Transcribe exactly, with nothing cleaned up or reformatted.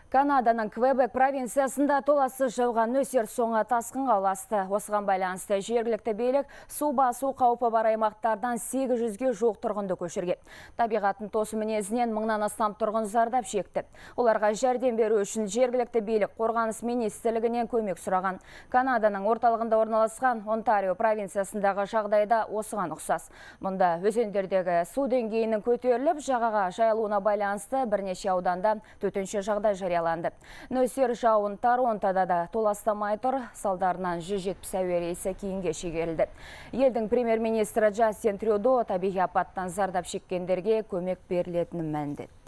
Канаданың Квебек провинциясында толасы жауған нөсер соңы тасқынға ұласты. Осыған байланысты жергілікті билік су басу қаупі бар аймақтардан сегіз жүзге жуық тұрғынды көшірген. Табиғаттың тосы мінезінен мыңнан астам тұрғын зардап шекті. Оларға жәрдем беру үшін жергілікті билік қорғаныс министрлігінен көмек сұраған. Канаданың орталығында орналасқан Онтарио провинциясындағы жағдайда осыған ұқсас. Мұнда өзендердегі су деңгейінің көтеріліп, жағаға жайылуына байланысты бірнеше ауданда төтенше жағдай жарияланды. Нөсер жауын Торонтода да толастамай тұр, салдарынан жүз жетпіс әуе рейсі кейінге шегерілді. Елдің премьер-министрі Джастин Трюдо табиғи апаттан зардап шеккендерге көмек берілетінін мәлімдеді.